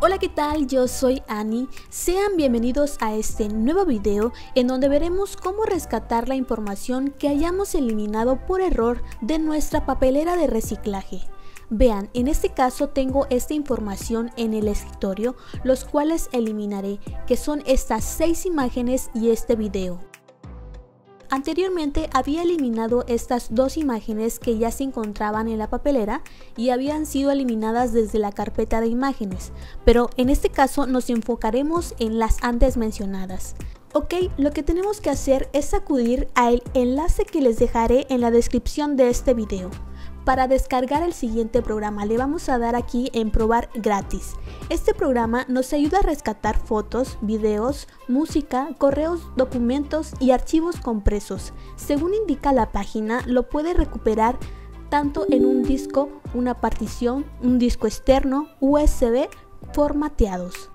Hola, ¿qué tal? Yo soy Ani. Sean bienvenidos a este nuevo video en donde veremos cómo rescatar la información que hayamos eliminado por error de nuestra papelera de reciclaje. Vean, en este caso tengo esta información en el escritorio, los cuales eliminaré, que son estas 6 imágenes y este video. Anteriormente había eliminado estas 2 imágenes que ya se encontraban en la papelera y habían sido eliminadas desde la carpeta de imágenes, pero en este caso nos enfocaremos en las antes mencionadas. Ok, lo que tenemos que hacer es acudir al enlace que les dejaré en la descripción de este video. Para descargar el siguiente programa le vamos a dar aquí en probar gratis. Este programa nos ayuda a rescatar fotos, videos, música, correos, documentos y archivos compresos. Según indica la página, lo puede recuperar tanto en un disco, una partición, un disco externo, USB formateados.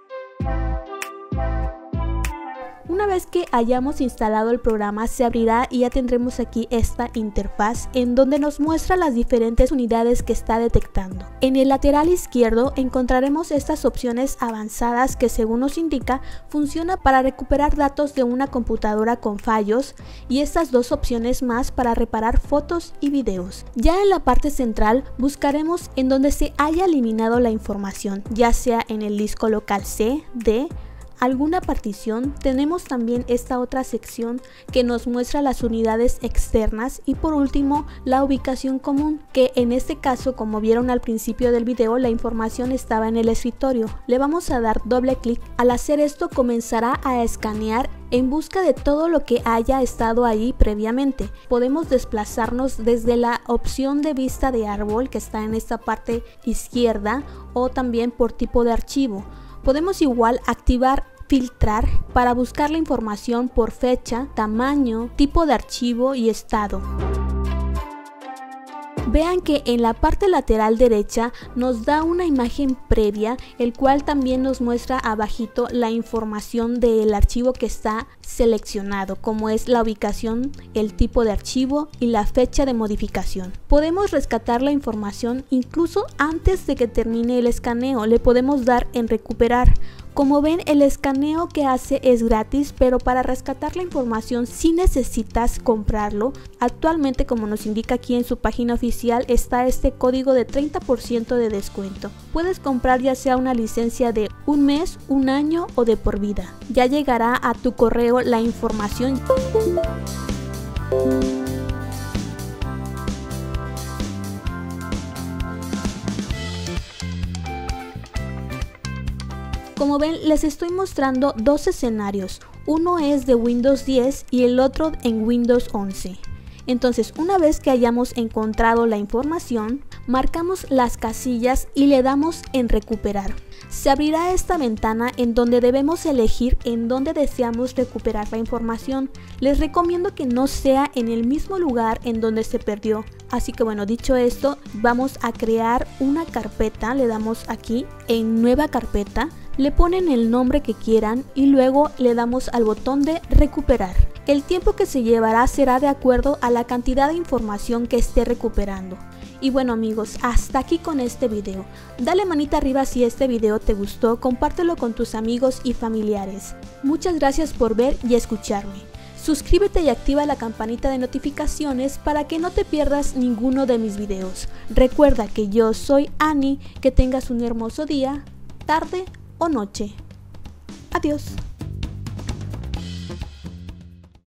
Una vez que hayamos instalado el programa se abrirá y ya tendremos aquí esta interfaz en donde nos muestra las diferentes unidades que está detectando. En el lateral izquierdo encontraremos estas opciones avanzadas que, según nos indica, funciona para recuperar datos de una computadora con fallos, y estas 2 opciones más para reparar fotos y videos. Ya en la parte central buscaremos en donde se haya eliminado la información, ya sea en el disco local C, D, alguna partición. Tenemos también esta otra sección que nos muestra las unidades externas y por último la ubicación común, que en este caso, como vieron al principio del video, la información estaba en el escritorio. Le vamos a dar doble clic. Al hacer esto comenzará a escanear en busca de todo lo que haya estado ahí previamente. Podemos desplazarnos desde la opción de vista de árbol que está en esta parte izquierda o también por tipo de archivo. Podemos igual activar filtrar para buscar la información por fecha, tamaño, tipo de archivo y estado. Vean que en la parte lateral derecha nos da una imagen previa, el cual también nos muestra abajito la información del archivo que está seleccionado, como es la ubicación, el tipo de archivo y la fecha de modificación. Podemos rescatar la información incluso antes de que termine el escaneo. Le podemos dar en recuperar. Como ven, el escaneo que hace es gratis, pero para rescatar la información sí necesitas comprarlo. Actualmente, como nos indica aquí en su página oficial, está este código de 30% de descuento. Puedes comprar ya sea una licencia de un mes, un año o de por vida. Ya llegará a tu correo la información. Como ven, les estoy mostrando 2 escenarios. Uno es de Windows 10 y el otro en Windows 11. Entonces, una vez que hayamos encontrado la información, marcamos las casillas y le damos en recuperar. Se abrirá esta ventana en donde debemos elegir en dónde deseamos recuperar la información. Les recomiendo que no sea en el mismo lugar en donde se perdió. Así que bueno, dicho esto, vamos a crear una carpeta. Le damos aquí en nueva carpeta, le ponen el nombre que quieran y luego le damos al botón de recuperar. El tiempo que se llevará será de acuerdo a la cantidad de información que esté recuperando. Y bueno amigos, hasta aquí con este video. Dale manita arriba si este video te gustó, compártelo con tus amigos y familiares. Muchas gracias por ver y escucharme. Suscríbete y activa la campanita de notificaciones para que no te pierdas ninguno de mis videos. Recuerda que yo soy Ani, que tengas un hermoso día, tarde o noche. Adiós.